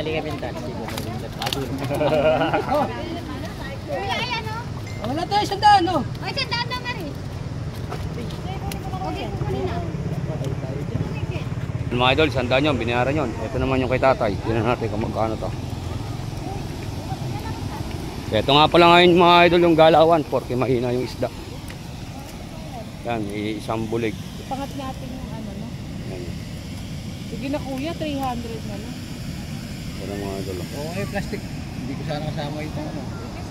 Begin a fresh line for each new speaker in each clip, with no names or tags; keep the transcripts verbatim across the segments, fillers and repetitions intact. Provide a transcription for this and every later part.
Tali ka pintas.
Kuya, ayan o.
Wala tayo sandaan, no?
Ay, sandaan na, Mari. Okay, kanina.
Mga idol, sandaan yun, binayaran yun. Ito naman yung kay tatay. Tignan natin kung magkano to. Ito nga pala ngayon mga idol yung galawan, porque mahina yung isda. Yan, isang bulig.
Ipangat natin yung ano, no?
Yan.
Sige na kuya, three hundred na, no?
Ito mga idol.
Oo, eh, plastic. Hindi ko sana kasama ito. Ano?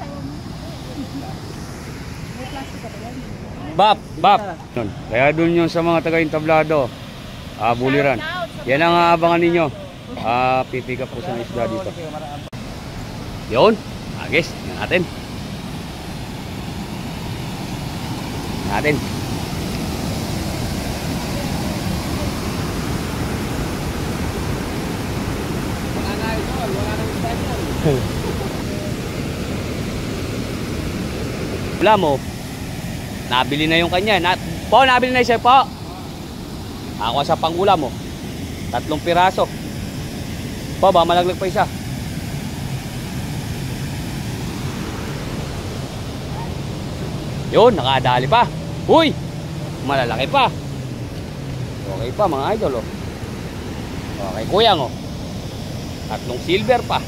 May plastic ka ba yan?
Bap, bap. Yun. Kaya dun yung sa mga taga-intablado, ah, buliran. Yan ang aabangan ninyo. Ah, pipick up po sa isda dito. Yun. Agis, yan natin. Natin.
Wala na ito. Wala na isda yan.
Wala mo. Nabili na yung kanya. Na, po, nabili na siya po. Ako sa pangulam mo. Tatlong piraso. Po, ba malaglag pa isa. Yun, nakadali pa. Uy, malalaki pa. Okay pa mga idol, oh. Okay, kuyang, oh. Tatlong silver pa.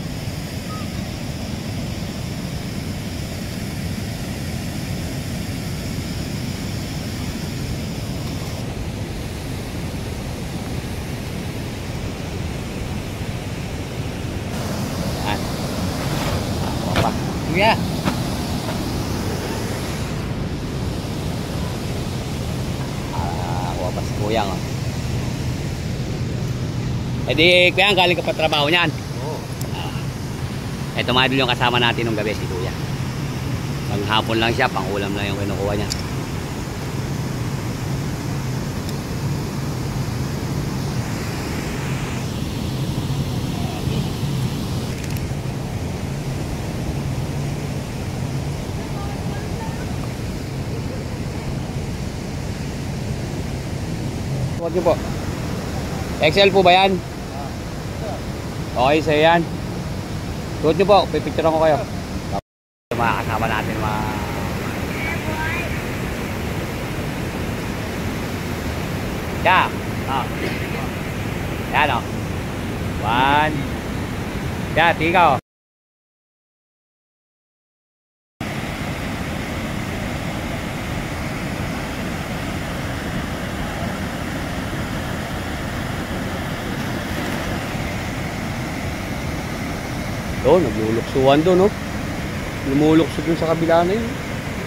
Yan. Apa?
Kuya.
Kuyang, oh. E di, kuyang, galing ka pa trabaho niyan.
Oo.
Ah. Ito mga idol yung kasama natin nung gabi, si kuya. Panghapon lang siya, pangulam lang yung kinukuha niya. Huwag niyo po. X L po ba yan? Okay, sa'yo yan. Huwag niyo po, pipicturean ko kayo. Mga kasama natin mga... Yeah. Oh. Yan o. One. Yeah, tiga o. Oh, nagluluksuan doon, no? Lumulukso doon sa kabila na yun.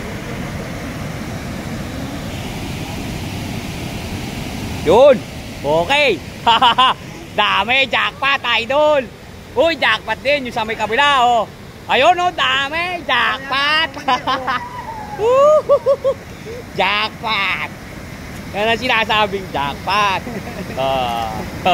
Yun! Okay! Dami! Jackpot, idol! Uy, jackpot din yung sa may kabila, oh! Ayun, oh! Dami! Jackpot! Jackpot! Yan ang sinasabing jackpot! Uh.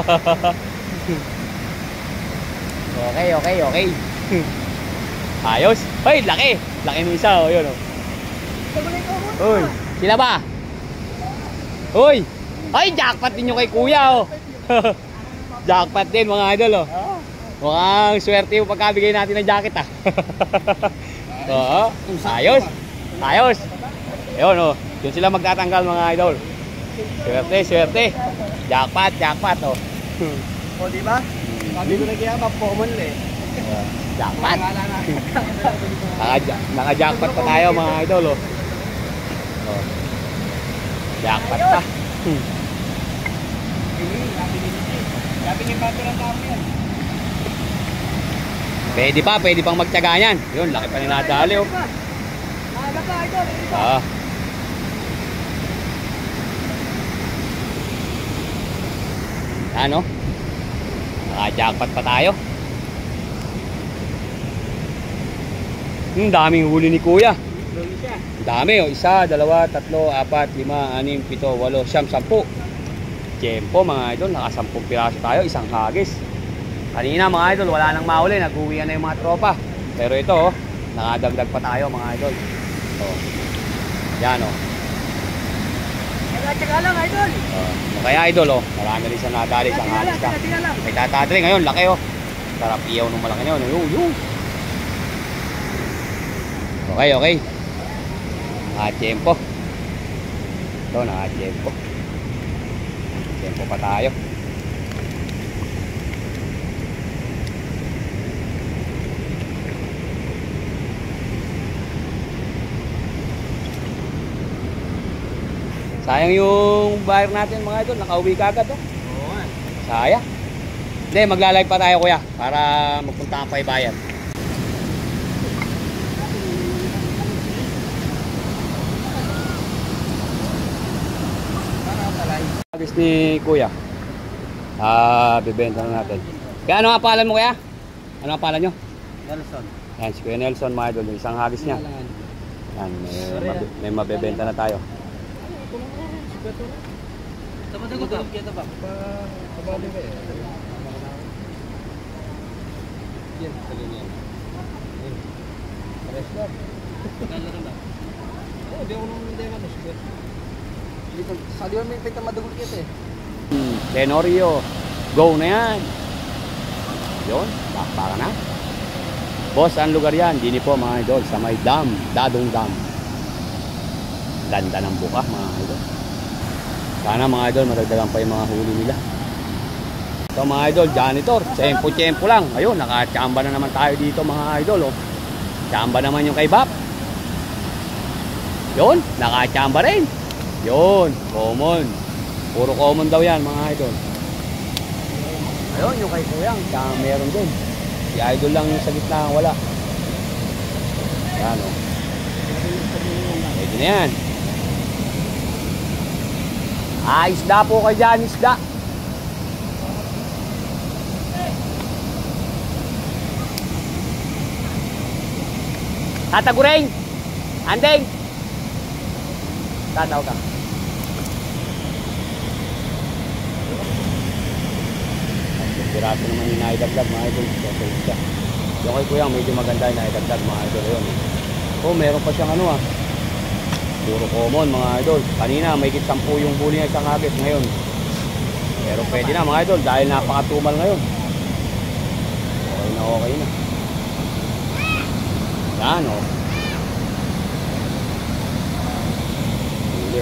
Okay, okay, okay. Ayos. Hoy, laki. Laki ng isa, oh, yun, oh. Hoy, sila ba? Hoy. Ay, jackpot din yung kay kuya, oh. Jackpot din, mga idol, oh. Mukhang swerte yung pagkabigay natin ng jacket, ah. Oo. Ayos. Ayos. Ayun, oh. Doon sila magtatanggal, mga idol. Swerte, swerte. Jackpot, jackpot, oh.
O, di ba? Sabi ko na kaya pa-common eh.
Jackpot. Naka-jackpot pa tayo mga idol, oh. Oh. Jackpot pa. Hmm. Pwede pa, pwede pang magtiyaga yan. Yun, laki pa ninadali, oh. Ah. Ano? Naka-jackpot pa tayo. Hmm, daming huli ni kuya. Dami, oh. Isa, dalawa, tatlo, apat, lima, anim, pito, walo, siyam, sampu. Tiyempo mga idol, nakasampung piraso tayo, isang hagis. Kanina mga idol, wala nang mahuli, nag-uwian na yung mga tropa. Pero ito, oh, nakadagdag pa tayo mga idol. Oh. Yan, oh.
Tsaga lang, idol.
Oh. Kaya idol, oh, marami rin siya nadali, isang hagis ka. May tatadri ngayon, laki, oh. Sarap iyaw ng malaki na yun. Yung, yung. Okay, okay. Nakatiyempo. Ito, nakatiyempo. Tiyempo pa tayo. Sayang yung buyer natin mga idol. Nakauwi ka agad, oh.
Oo nga.
Sayang. Hindi, magla-live pa tayo kuya para magpunta pa yung bayan. Agis ni kuya. Ah, bibenta na natin. Kaya ano nga pangalan mo kuya? Ano ang pangalan nyo?
Nelson.
Yan, si Kuya Nelson mga idol. Yung isang hagis niya. Yan, may, mabe- may mabebenta na tayo.
Tama na ko ba? Kita ba? Pabali ba eh? Yan, sabi niya. Pares lang. Kala ka ba? Oo, di ako nung hindi ako square. Dito, sa di may pita madugol kita eh.
Hmm, Tenorio. Go na yan. Yun, bakbaka na. Boss, ang lugar yan. Dini po mga idol. Sa may dam. Dadong dam. Ganda ng buka mga idol. Sana mga idol madagdagan pa yung mga huli nila. Ito mga idol, janitor. Tsempo-tsempo lang. Ayun, nakachamba na naman tayo dito mga idol. Oh. Chamba naman yung kay Bap. Yun, nakachamba rin. Yun, common. Puro common daw yan mga idol. Ayun, yung kay Kuyang, tsaka meron din. Si idol lang yung sa gitna wala. Yan o. Pwede na yan. Ah, isda po kayo dyan, isda. Tatagureng! Andeng! Tataw ka. Piraso naman yung naidagdag mga idol. Yung kay Kuya medyo maganda yung naidagdag mga idol. Yun. Oh, meron pa siyang ano ah. Puro common mga idol. Kanina may sampu yung huli ng isang hagis ngayon. Pero pwede na mga idol dahil napakatumal ngayon. Okay na okay na. Yan oh. Huli.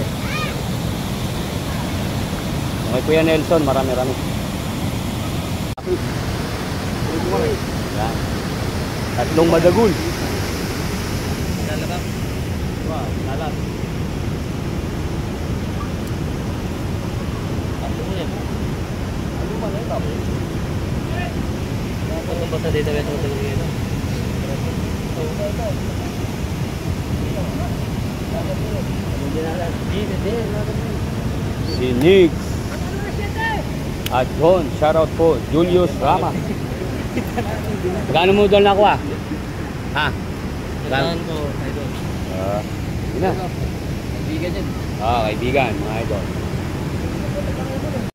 Yung kay Kuya Nelson marami-rami. Yan. Tatlong madagul.
Lalabak. Wow, lalat. Ano mo yan? Ano ba na ito? Ano ba sa dito ito?
Si Nick at John, shoutout po, Julius Rama. Magkano mo doon na ako ah? Ha?
Kailangan ko, idol.
Ah, yun na.
Kaibigan yan.
Ah, kaibigan, mga idol.